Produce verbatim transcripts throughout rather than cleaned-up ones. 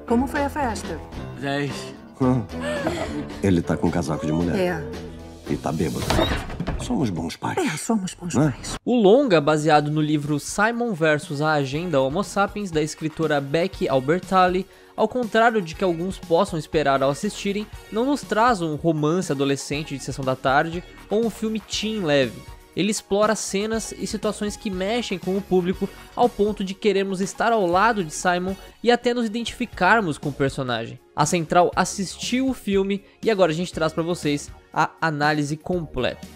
Como foi a festa? Dez. Hum. Ele tá com casaco de mulher. É. E tá bêbado. Somos bons pais. É, somos bons Não é? pais. O longa, baseado no livro Simon versus a Agenda Homo Sapiens, da escritora Becky Albertalli, ao contrário de que alguns possam esperar ao assistirem, não nos traz um romance adolescente de sessão da tarde ou um filme teen leve. Ele explora cenas e situações que mexem com o público ao ponto de querermos estar ao lado de Simon e até nos identificarmos com o personagem. A Central assistiu o filme e agora a gente traz para vocês a análise completa.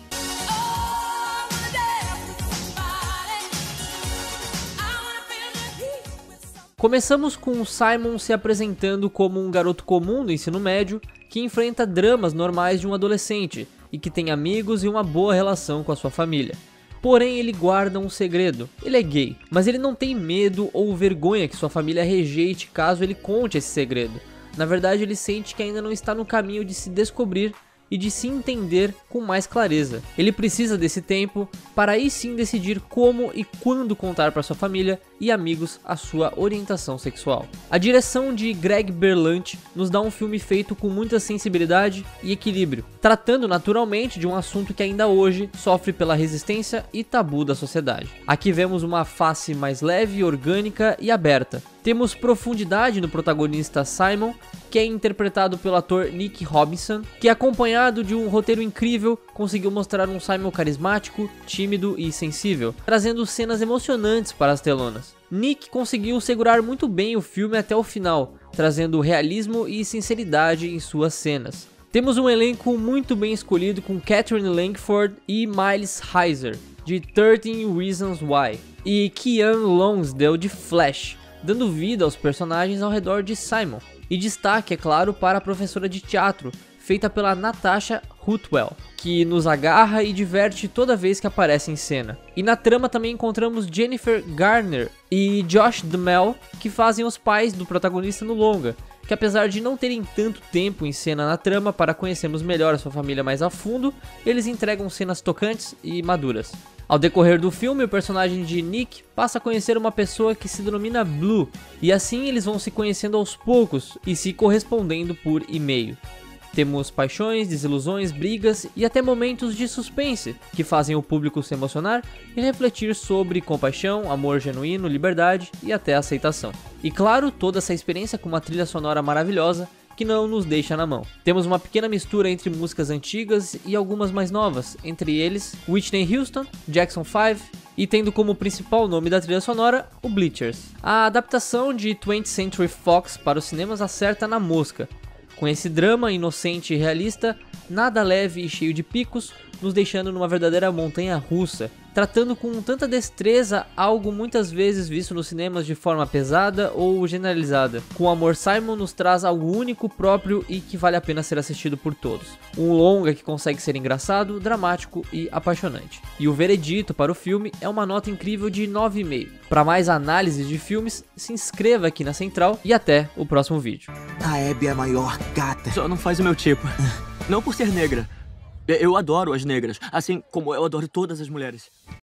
Começamos com o Simon se apresentando como um garoto comum do ensino médio que enfrenta dramas normais de um adolescente e que tem amigos e uma boa relação com a sua família. Porém, ele guarda um segredo. Ele é gay, mas ele não tem medo ou vergonha que sua família rejeite caso ele conte esse segredo. Na verdade, ele sente que ainda não está no caminho de se descobrir e de se entender com mais clareza. Ele precisa desse tempo para aí sim decidir como e quando contar para sua família e amigos a sua orientação sexual. A direção de Greg Berlanti nos dá um filme feito com muita sensibilidade e equilíbrio, tratando naturalmente de um assunto que ainda hoje sofre pela resistência e tabu da sociedade. Aqui vemos uma face mais leve, orgânica e aberta. Temos profundidade no protagonista Simon, que é interpretado pelo ator Nick Robinson, que acompanhado de um roteiro incrível, conseguiu mostrar um Simon carismático, tímido e sensível, trazendo cenas emocionantes para as telonas. Nick conseguiu segurar muito bem o filme até o final, trazendo realismo e sinceridade em suas cenas. Temos um elenco muito bem escolhido com Catherine Langford e Miles Heiser, de thirteen Reasons Why, e Kian Lonsdale, de Flash, dando vida aos personagens ao redor de Simon. E destaque, é claro, para a professora de teatro, feita pela Natasha Rothwell, que nos agarra e diverte toda vez que aparece em cena. E na trama também encontramos Jennifer Garner e Josh Duhamel, que fazem os pais do protagonista no longa, que apesar de não terem tanto tempo em cena na trama para conhecermos melhor a sua família mais a fundo, eles entregam cenas tocantes e maduras. Ao decorrer do filme, o personagem de Nick passa a conhecer uma pessoa que se denomina Blue, e assim eles vão se conhecendo aos poucos e se correspondendo por e-mail. Temos paixões, desilusões, brigas e até momentos de suspense, que fazem o público se emocionar e refletir sobre compaixão, amor genuíno, liberdade e até aceitação. E claro, toda essa experiência com uma trilha sonora maravilhosa, que não nos deixa na mão. Temos uma pequena mistura entre músicas antigas e algumas mais novas, entre eles Whitney Houston, Jackson five e tendo como principal nome da trilha sonora o Bleachers. A adaptação de twentieth Century Fox para os cinemas acerta na mosca, com esse drama inocente e realista, nada leve e cheio de picos, nos deixando numa verdadeira montanha russa, tratando com tanta destreza algo muitas vezes visto nos cinemas de forma pesada ou generalizada. Com Amor, Simon nos traz algo único, próprio e que vale a pena ser assistido por todos. Um longa que consegue ser engraçado, dramático e apaixonante. E o veredito para o filme é uma nota incrível de nove vírgula cinco. Para mais análises de filmes, se inscreva aqui na Central e até o próximo vídeo. A Abby é a maior gata. Só não faz o meu tipo. Não por ser negra. Eu adoro as negras, assim como eu adoro todas as mulheres.